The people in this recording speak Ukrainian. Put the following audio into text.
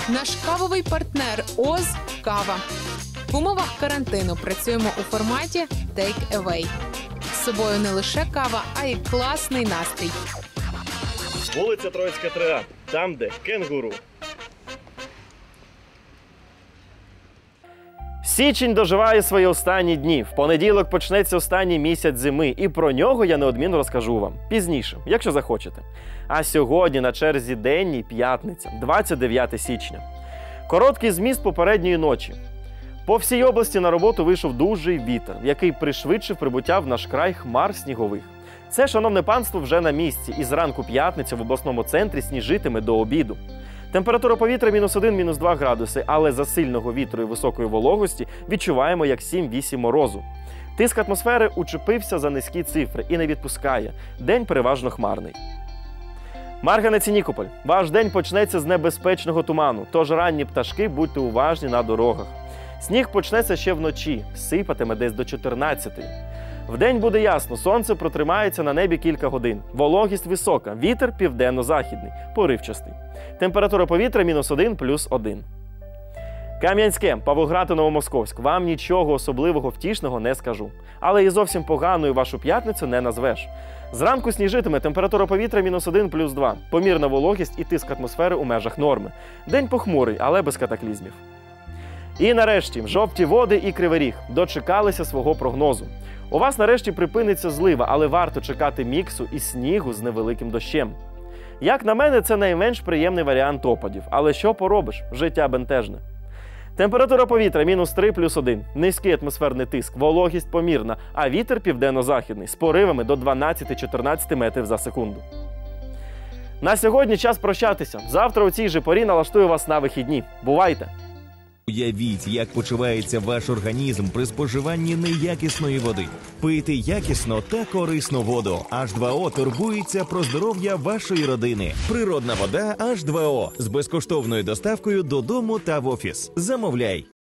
Наш кавовий партнер ОЗ «Кава». В умовах карантину працюємо у форматі «Take Away». З собою не лише кава, а й класний настрій. Вулиця Троїцька, 3А. Там, де кенгуру. Січень доживає свої останні дні. В понеділок почнеться останній місяць зими. І про нього я неодмінно розкажу вам. Пізніше, якщо захочете. А сьогодні на черзі день і п'ятниця, 29 січня. Короткий зміст попередньої ночі. По всій області на роботу вийшов дужий вітер, який пришвидшив прибуття в наш край хмар снігових. Це, шановне панство, вже на місці. І зранку п'ятниці в обласному центрі сніжитиме до обіду. Температура повітря -1, -2 градуси, але за сильного вітру і високої вологості відчуваємо як 7-8 морозу. Тиск атмосфери учепився за низькі цифри і не відпускає. День переважно хмарний. Марганець і Нікополь. Ваш день почнеться з небезпечного туману, тож ранні пташки будьте уважні на дорогах. Сніг почнеться ще вночі, сипатиме десь до 14-ї. Вдень буде ясно, сонце протримається на небі кілька годин. Вологість висока, вітер південно-західний, поривчастий. Температура повітря -1, +1. Кам'янське, Павлоград і Новомосковськ. Вам нічого особливого втішного не скажу. Але і зовсім поганою вашу п'ятницю не назвеш. Зранку сніжитиме, температура повітря -1, +2. Помірна вологість і тиск атмосфери у межах норми. День похмурий, але без катаклізмів. І нарешті, жовті води і Кривий Ріг дочекалися свого прогнозу. У вас нарешті припиниться злива, але варто чекати міксу і снігу з невеликим дощем. Як на мене, це найменш приємний варіант опадів. Але що поробиш? Життя бентежне. Температура повітря -3, +1. Низький атмосферний тиск, вологість помірна, а вітер південно-західний з поривами до 12-14 метрів за секунду. На сьогодні час прощатися. Завтра у цій же порі налаштую вас на вихідні. Бувайте! Уявіть, як почувається ваш організм при споживанні неякісної води. Пийте якісно та корисну воду. H2O турбується про здоров'я вашої родини. Природна вода H2O з безкоштовною доставкою додому та в офіс. Замовляй!